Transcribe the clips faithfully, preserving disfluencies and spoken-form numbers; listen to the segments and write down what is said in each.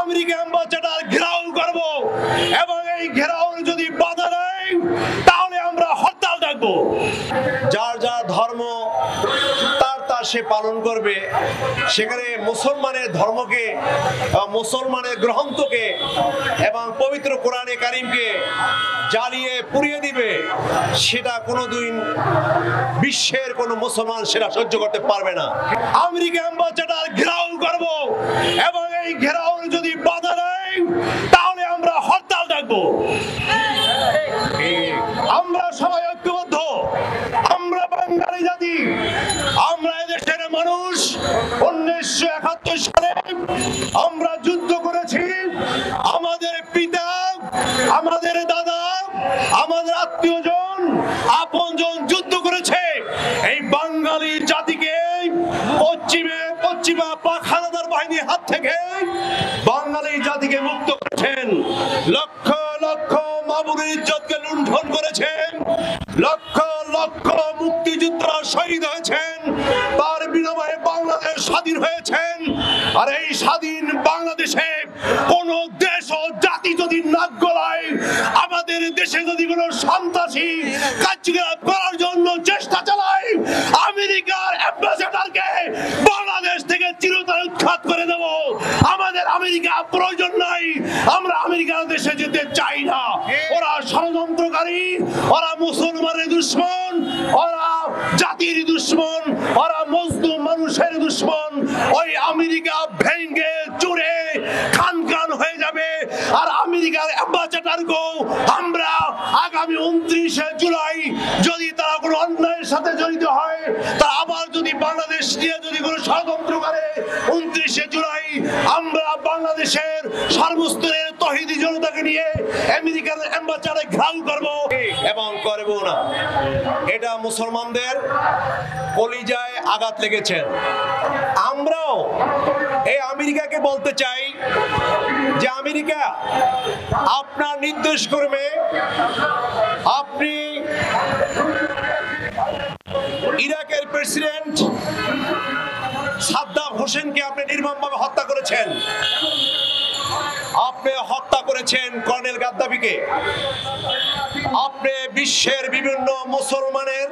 America ambassador ঘেরাও করব এবং এই ঘেরাওর যদি বাধা দেয় তাহলে আমরা হরতাল ডাকবো। যার যার ধর্ম তার তার সে পালন করবে, সেখানে মুসলমানের ধর্মকে, মুসলমানের গ্রন্থকে এবং পবিত্র কোরআনে কারিমকে জ্বালিয়ে পুড়িয়ে দিবে, সেটা কোনোদিন বিশ্বের কোনো মুসলমান সেটা সহ্য করতে পারবে না। আমেরিকা অ্যাম্বাসেডর ঘেরাও করব এবং এই ঘেরাওর যদি বাধা দেয় তাহলে আমরা হরতাল ডাকবো। আমরা সবাই ঐক্যবদ্ধ, আমরা বাঙালি জাতি, আমরা এদেশের মানুষ। উনিশশো একাত্তর সালে আমরা যুদ্ধ করেছি, আমাদের পিতা, আমাদের দাদা, আমাদের আত্মীয়জন, আপনজন যুদ্ধ করেছে এই বাঙালি জাতিকে পশ্চিমে পশ্চিমা পাক হানাদার বাহিনীর হাত থেকে বাঙালি জাতিকে মুক্ত করেছেন। লক্ষ লক্ষ মামুনের ইজ্জতকে লুণ্ঠন করেছেন, লক্ষ লক্ষ মুক্তিযোদ্ধারা শহীদ হয়েছেন, তার বিনিময়ে বাংলাদেশ স্বাধীন হয়েছেন। আর এই স্বাধীন বাংলাদেশে কোন দেশ ও জাতি যদি নাক গলায়, আমাদের দেশে যদি কোনো সন্ত্রাসী কার্যকলাপ করার জন্য চেষ্টা চালায়, আমেরিকার অ্যাম্বাসেডরকে বাংলাদেশ থেকে চিরতরে উৎখাত করে দেব। আমাদের আমেরিকা প্রয়োজন নাই, আমরা আমেরিকার দেশে যেতে চাই না। ওরা ষড়যন্ত্রকারী, ওরা মুসলমানের দুশ্মন, ওরা জাতির দুশ্মন, ওরা মজলুম মানুষের দুশ্মন। ওই আমেরিকা ভেঙে চুরে খান খান হয়ে যাবে। আর আমেরিকার অ্যাম্বাসেডরকেও আমরা আগামী উনত্রিশে জুলাই যদি তারা কোনো অন্যায়ের সাথে জড়িত হয়, তা আবার যদি বাংলাদেশ নিয়ে যদি কোনো ষড়যন্ত্র করে, উনত্রিশে জুলাই আমরা বাংলাদেশের সর্বস্তরের তৌহিদি জনতাকে নিয়ে আমেরিকার অ্যাম্বাসেডরে ঘেরাও করব এবং করব না। এটা মুসলমানদের কলিজায় আঘাত লেগেছে। আমরাও এই আমেরিকাকে বলতে চাই যে আমেরিকা, আপনার নির্দেশ ক্রমে আপনি ইরাকের প্রেসিডেন্ট সাদ্দাম হোসেনকে আপনি নির্মমভাবে হত্যা করেছেন। আপনি হত্যা করেছেন কর্নেল গাদ্দাফিকে। আপনি বিশ্বের বিভিন্ন মুসলমানের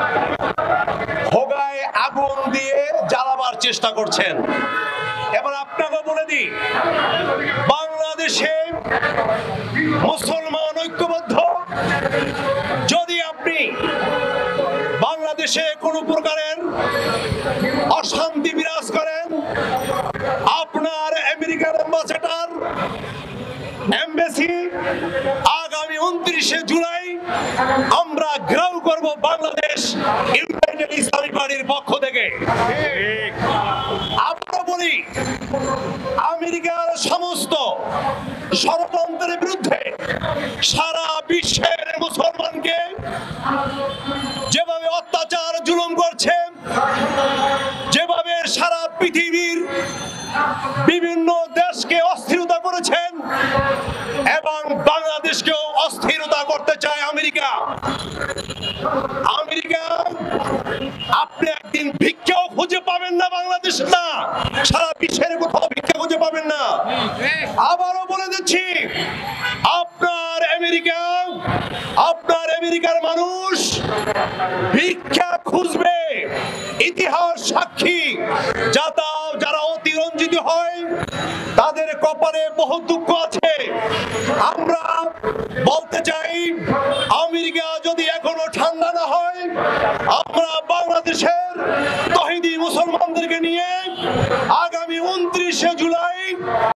হোগায় আগুন দিয়ে জ্বালাবার চেষ্টা করছেন। এবার আপনাকে বলে দিই, বাংলাদেশে মুসলমান ঐক্যবদ্ধ। যদি আপনি বাংলাদেশে কোন প্রকারের অশান্তি বিরাজ করেন, আপনার আমেরিকার অ্যাম্বাসেডর এমবেসি আগামী উনত্রিশে জুলাই আমরা ঘেরাও করব বাংলাদেশ ইউনাইটেড ইসলামিক পার্টির পক্ষ থেকে। আমরা বলি, আমেরিকার সমস্ত ষড়যন্ত্রের বিরুদ্ধে সারা বিশ্বের মুসলমানকে যেভাবে অত্যাচার জুলুম করছে, যেভাবে সারা পৃথিবীর বিভিন্ন দেশকে অস্থিরতা করেছেন এবং বাংলাদেশকেও অস্থিরতা করতে চায় আমেরিকা। আমেরিকা, আপনি একদিন ভিক্ষাও খুঁজে পাবেন না বাংলাদেশ না, সারা বিশ্বের কোথাও ভিক্ষা খুঁজে পাবেন না। আবারও বলে দিচ্ছি, আপনার আমেরিকা, আপনার আমেরিকার মানুষ ভিক্ষা খুঁজবে। ইতিহাস সাক্ষী, যারা যারা অতিরঞ্জিত হয় তাদের কপালে বহু দুঃখ আছে। আমরা বলতে চাই, আমেরিকা যদি এখনো ঠান্ডা না হয়, আমরা বাংলাদেশের তৌহিদি মুসলমানদেরকে নিয়ে আগামী উনত্রিশে জুলাই